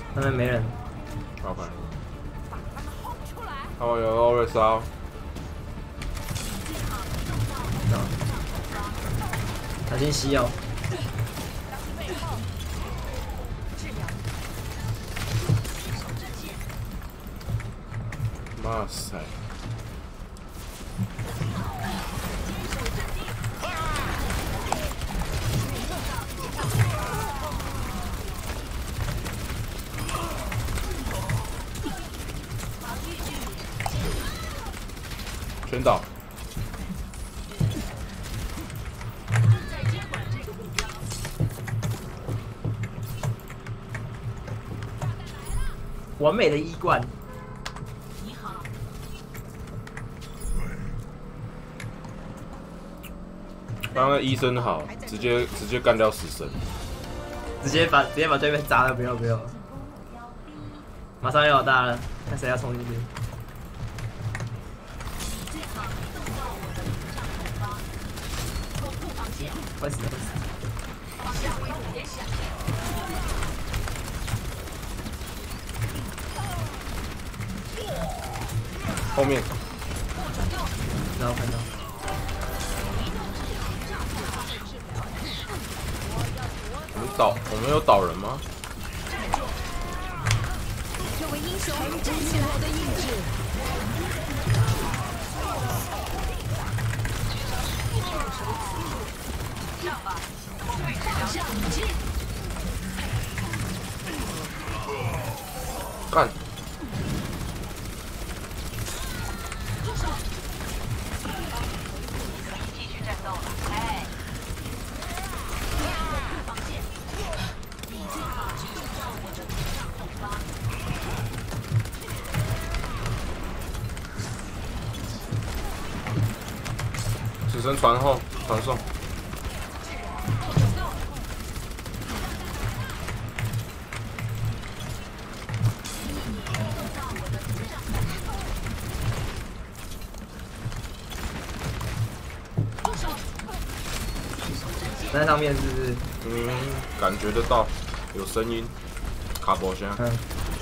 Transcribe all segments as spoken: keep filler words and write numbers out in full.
那边没人。 OK。哦，有欧瑞烧。 小心吸哦。 哇塞！全倒。 完美的一冠。 刚刚医生好，直接直接干掉死神， 直接把直接把对面砸了，不要不要，马上要老大了，看谁要冲进去。快死了快死了！ 后面， 然后看到。 我们倒，我们有倒人吗？ 这位英雄站起来！我的意志。上吧，上进！ 干！ 继续战斗了，哎！防线，你最好去用到我的上后方。 死神传后传送。 在上面是不是？ 嗯，感觉得到有声音，卡波声。 嗯。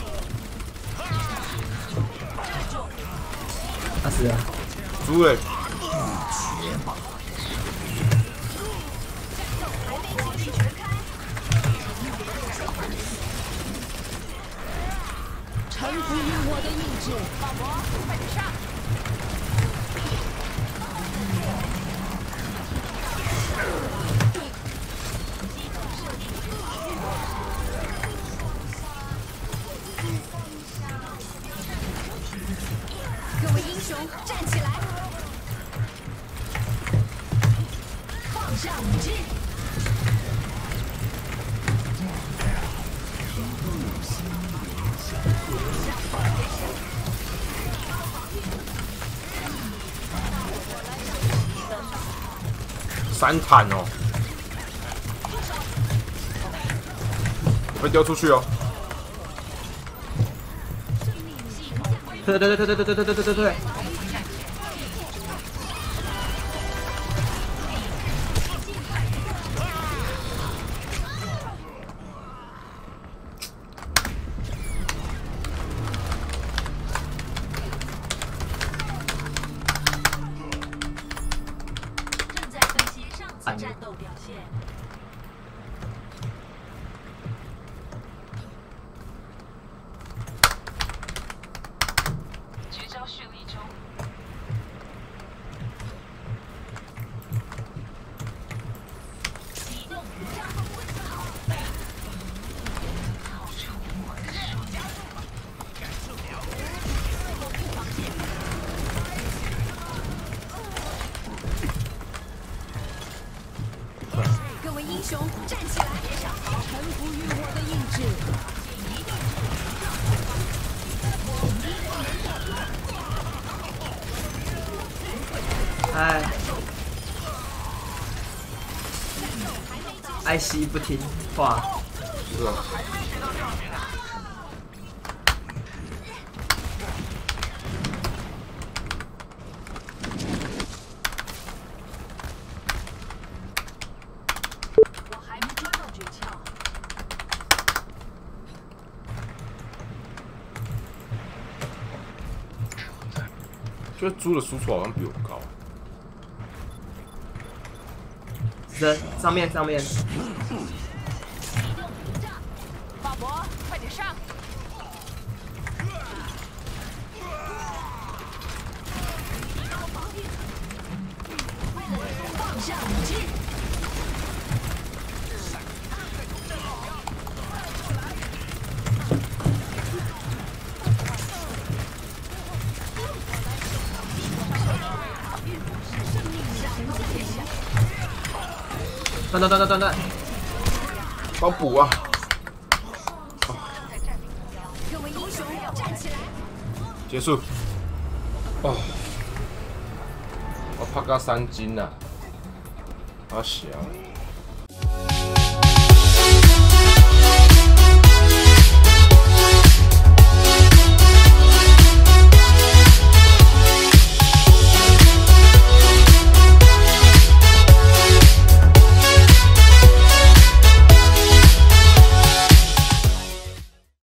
他死了。 猪嘞！ 臣服于我的意志。老伯，快点上！各位英雄，站起来！放下武器！ 三坦哦，我被丢出去哦。 对对对对对对对对对对对。 正在分析上次战斗表现。绝招蓄力中。启动加速温好。掏出我的手加速吧。感受了。后部防线。各位英雄，站起来！臣服于我的意志。 哎，爱惜不听话。 是啊。 我还没抓到诀窍。 觉得猪的输出好像比我高。 这上面上面， 鲍勃，快点上！放下武器。 断断断断断断， 帮补啊！ 各位英雄站起来！ 结束。哦，我拍到三斤了，好香。